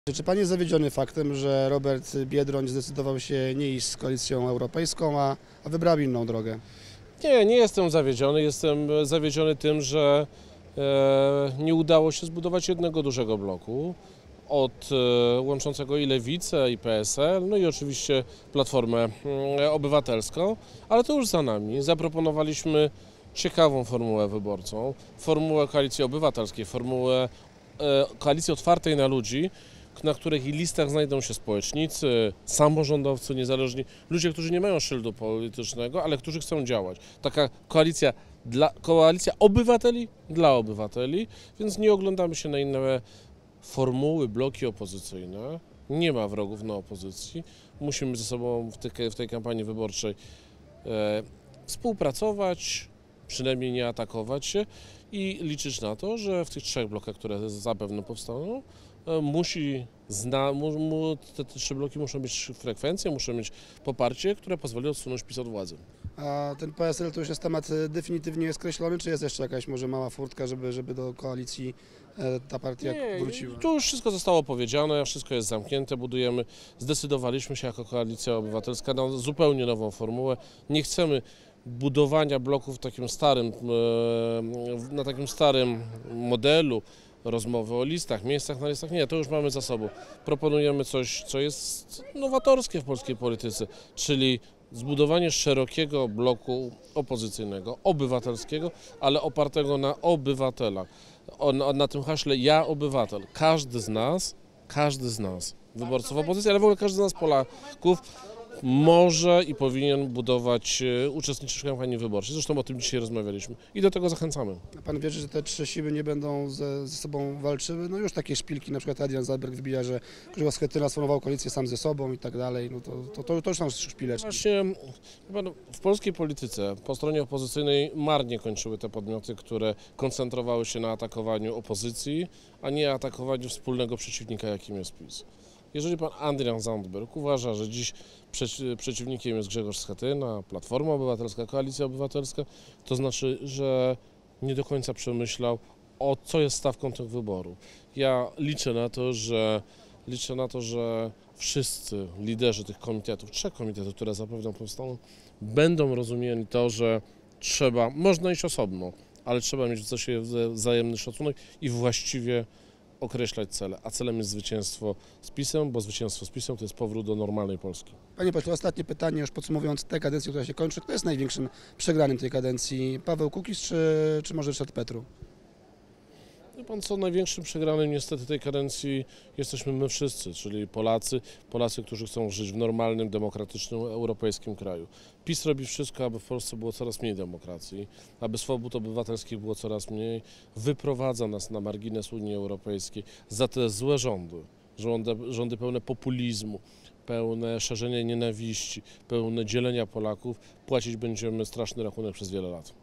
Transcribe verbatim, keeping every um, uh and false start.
Czy pan jest zawiedziony faktem, że Robert Biedroń zdecydował się nie iść z Koalicją Europejską, a, a wybrał inną drogę? Nie, nie jestem zawiedziony. Jestem zawiedziony tym, że e, nie udało się zbudować jednego dużego bloku od e, łączącego i Lewicę, i P S L, no i oczywiście Platformę e, Obywatelską, ale to już za nami. Zaproponowaliśmy ciekawą formułę wyborczą, formułę Koalicji Obywatelskiej, formułę e, Koalicji Otwartej na ludzi, na których i listach znajdą się społecznicy, samorządowcy, niezależni, ludzie, którzy nie mają szyldu politycznego, ale którzy chcą działać. Taka koalicja, dla, koalicja obywateli dla obywateli, więc nie oglądamy się na inne formuły, bloki opozycyjne. Nie ma wrogów na opozycji. Musimy ze sobą w tej, w tej kampanii wyborczej e, współpracować, przynajmniej nie atakować się i liczyć na to, że w tych trzech blokach, które zapewne powstaną, musi zna, mu, mu, te trzy bloki muszą mieć frekwencję, muszą mieć poparcie, które pozwoli odsunąć PiS od władzy. A ten P S L to już jest temat definitywnie skreślony, czy jest jeszcze jakaś może mała furtka, żeby, żeby do koalicji ta partia Nie, wróciła? tu już wszystko zostało powiedziane, wszystko jest zamknięte, budujemy, zdecydowaliśmy się jako Koalicja Obywatelska na zupełnie nową formułę. Nie chcemy budowania bloków w takim starym, na takim starym modelu, rozmowy o listach, miejscach na listach. Nie, to już mamy za sobą. Proponujemy coś, co jest nowatorskie w polskiej polityce, czyli zbudowanie szerokiego bloku opozycyjnego, obywatelskiego, ale opartego na obywatelach. O, na, na tym haśle ja obywatel. Każdy z nas, każdy z nas, wyborców opozycji, ale w ogóle każdy z nas Polaków może i powinien budować, uczestniczyć w kampanii wyborczej. Zresztą o tym dzisiaj rozmawialiśmy i do tego zachęcamy. A pan wierzy, że te trzy siły nie będą ze, ze sobą walczyły? No już takie szpilki, na przykład Adrian Zandberg wybija, że Grzegorz Schetyna sformował koalicję sam ze sobą i tak dalej. No to, to, to, to już są szpileczki. Właśnie w polskiej polityce po stronie opozycyjnej marnie kończyły te podmioty, które koncentrowały się na atakowaniu opozycji, a nie atakowaniu wspólnego przeciwnika, jakim jest PiS. Jeżeli pan Adrian Zandberg uważa, że dziś przeciwnikiem jest Grzegorz Schetyna, Platforma Obywatelska, Koalicja Obywatelska, to znaczy, że nie do końca przemyślał, o co jest stawką tych wyborów. Ja liczę na to, że liczę na to, że wszyscy liderzy tych komitetów, trzech komitetów, które zapewne powstaną, będą rozumieli to, że trzeba, można iść osobno, ale trzeba mieć do siebie wzajemny szacunek i właściwie określać cele, a celem jest zwycięstwo z PiS-em, bo zwycięstwo z PiS-em to jest powrót do normalnej Polski. Panie pośle, ostatnie pytanie, już podsumowując tę kadencję, która się kończy. Kto jest największym przegranym tej kadencji? Paweł Kukiz czy, czy może Ryszard Petru? Wie pan co, największym przegranym niestety tej kadencji jesteśmy my wszyscy, czyli Polacy, Polacy, którzy chcą żyć w normalnym, demokratycznym, europejskim kraju. PiS robi wszystko, aby w Polsce było coraz mniej demokracji, aby swobód obywatelskich było coraz mniej, wyprowadza nas na margines Unii Europejskiej za te złe rządy, rządy, rządy pełne populizmu, pełne szerzenia nienawiści, pełne dzielenia Polaków, płacić będziemy straszny rachunek przez wiele lat.